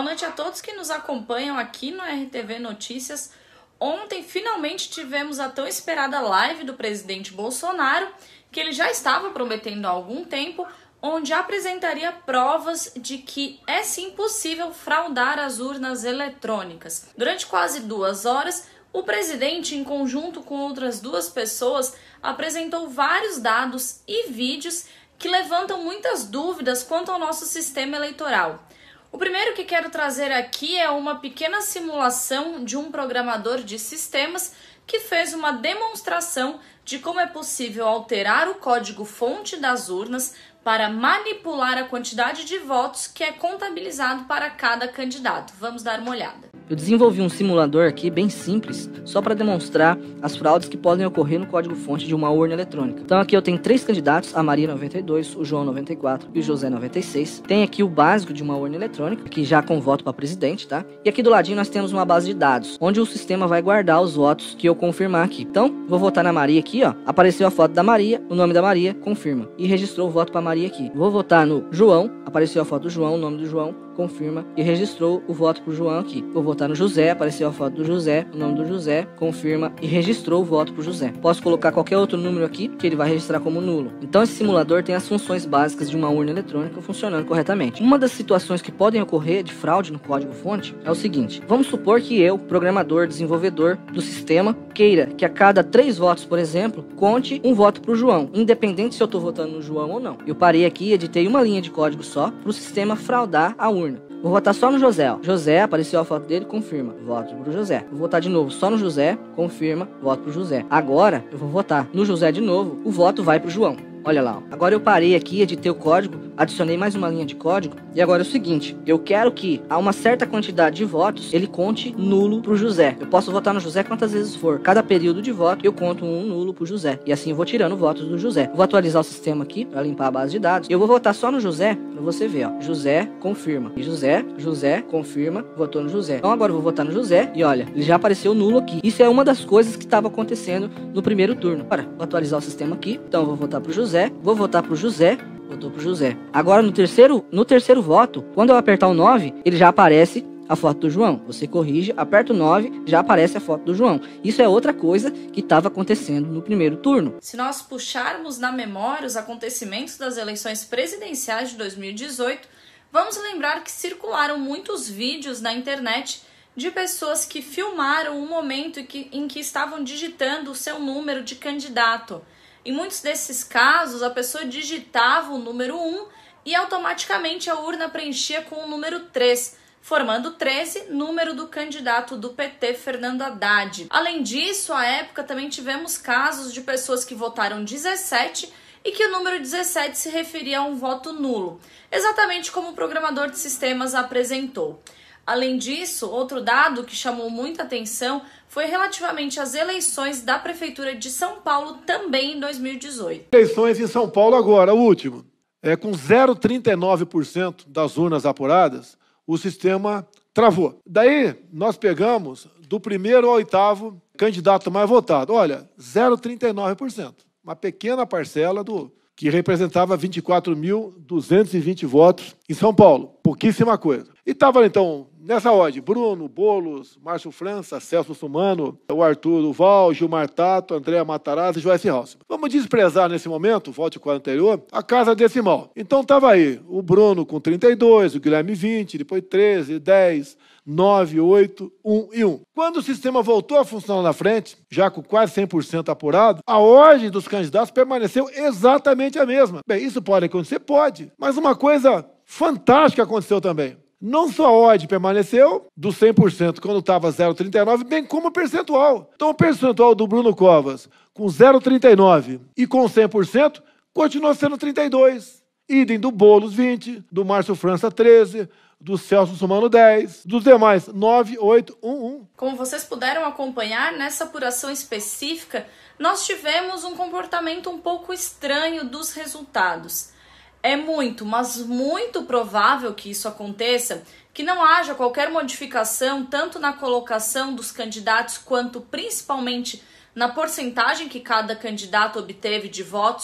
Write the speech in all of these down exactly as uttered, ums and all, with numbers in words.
noite a todos que nos acompanham aqui no R T V Notícias. Ontem, finalmente, tivemos a tão esperada live do presidente Bolsonaro, que ele já estava prometendo há algum tempo, onde apresentaria provas de que é sim possível fraudar as urnas eletrônicas. Durante quase duas horas, o presidente, em conjunto com outras duas pessoas, apresentou vários dados e vídeos que levantam muitas dúvidas quanto ao nosso sistema eleitoral. O primeiro que quero trazer aqui é uma pequena simulação de um programador de sistemas que fez uma demonstração de como é possível alterar o código-fonte das urnas para manipular a quantidade de votos que é contabilizado para cada candidato. Vamos dar uma olhada. Eu desenvolvi um simulador aqui bem simples, só para demonstrar as fraudes que podem ocorrer no código-fonte de uma urna eletrônica. Então aqui eu tenho três candidatos, a Maria noventa e dois, o João noventa e quatro e o José noventa e seis. Tem aqui o básico de uma urna eletrônica, que já com voto para presidente, tá? E aqui do ladinho nós temos uma base de dados, onde o sistema vai guardar os votos que eu confirmar aqui. Então, vou votar na Maria aqui, ó. Apareceu a foto da Maria, o nome da Maria, confirma. E registrou o voto para Maria aqui. Vou votar no João, apareceu a foto do João, o nome do João, confirma e registrou o voto pro João aqui. Vou votar no José, apareceu a foto do José, o nome do José, confirma e registrou o voto pro José. Posso colocar qualquer outro número aqui que ele vai registrar como nulo. Então esse simulador tem as funções básicas de uma urna eletrônica funcionando corretamente. Uma das situações que podem ocorrer de fraude no código-fonte é o seguinte: vamos supor que eu, programador, desenvolvedor do sistema, queira que a cada três votos, por exemplo, conte um voto pro João, independente se eu estou votando no João ou não. Eu parei aqui e editei uma linha de código só para o sistema fraudar a urna. Vou votar só no José, ó. José, apareceu a foto dele, confirma. Voto pro José. Vou votar de novo só no José, confirma, voto pro José. Agora, eu vou votar no José de novo, o voto vai pro João. Olha lá, ó. Agora eu parei aqui, editei o código, adicionei mais uma linha de código. E agora é o seguinte, eu quero que a uma certa quantidade de votos, ele conte nulo pro José. Eu posso votar no José quantas vezes for. Cada período de voto, eu conto um nulo pro José. E assim eu vou tirando votos do José. Eu vou atualizar o sistema aqui, para limpar a base de dados. Eu vou votar só no José, pra você ver, ó. José, confirma. E José, José, confirma, votou no José. Então agora eu vou votar no José e olha, ele já apareceu nulo aqui. Isso é uma das coisas que estava acontecendo no primeiro turno. Agora, vou atualizar o sistema aqui. Então eu vou votar pro José, vou votar pro José, votou pro José. Agora no terceiro, no terceiro voto, quando eu apertar o nove, ele já aparece a foto do João. Você corrige, aperta o nove, já aparece a foto do João. Isso é outra coisa que estava acontecendo no primeiro turno. Se nós puxarmos na memória os acontecimentos das eleições presidenciais de dois mil e dezoito, vamos lembrar que circularam muitos vídeos na internet de pessoas que filmaram o momento em que, em que estavam digitando o seu número de candidato. Em muitos desses casos, a pessoa digitava o número um e automaticamente a urna preenchia com o número três, formando treze, número do candidato do P T, Fernando Haddad. Além disso, à época também tivemos casos de pessoas que votaram dezessete e que o número dezessete se referia a um voto nulo, exatamente como o programador de sistemas apresentou. Além disso, outro dado que chamou muita atenção foi relativamente às eleições da Prefeitura de São Paulo, também em dois mil e dezoito. Eleições em São Paulo agora, o último. É, com zero vírgula trinta e nove por cento das urnas apuradas, o sistema travou. Daí, nós pegamos do primeiro ao oitavo candidato mais votado. Olha, zero vírgula trinta e nove por cento. Uma pequena parcela do que representava vinte e quatro mil duzentos e vinte votos em São Paulo. Pouquíssima coisa. E estava, então, nessa ordem: Bruno, Boulos, Márcio França, Celso Russomano, o Arthur Duval, Gilmar Tato, Andréa Matarazzo e Joyce Halsemann. Vamos desprezar nesse momento, volte com o anterior, a casa decimal. Então estava aí o Bruno com trinta e dois, o Guilherme vinte, depois treze, dez, nove, oito, um e um. Quando o sistema voltou a funcionar na frente, já com quase cem por cento apurado, a ordem dos candidatos permaneceu exatamente a mesma. Bem, isso pode acontecer? Pode. Mas uma coisa fantástica aconteceu também. Não só a ordem permaneceu dos cem por cento quando estava zero vírgula trinta e nove, bem como o percentual. Então o percentual do Bruno Covas com zero vírgula trinta e nove e com cem por cento continuou sendo trinta e dois. Idem do Boulos vinte, do Márcio França treze, do Celso Russomano dez, dos demais nove, oito, um, um. Como vocês puderam acompanhar, nessa apuração específica, nós tivemos um comportamento um pouco estranho dos resultados. É muito, mas muito provável que isso aconteça, que não haja qualquer modificação tanto na colocação dos candidatos quanto principalmente na porcentagem que cada candidato obteve de votos,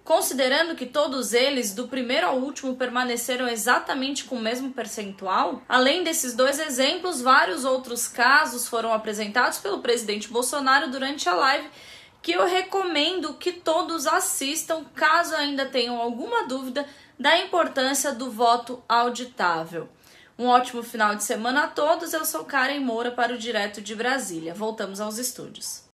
Considerando que todos eles, do primeiro ao último, permaneceram exatamente com o mesmo percentual, além desses dois exemplos, vários outros casos foram apresentados pelo presidente Bolsonaro durante a live, que eu recomendo que todos assistam, caso ainda tenham alguma dúvida da importância do voto auditável. Um ótimo final de semana a todos, eu sou Karen Moura para o Direto de Brasília. Voltamos aos estúdios.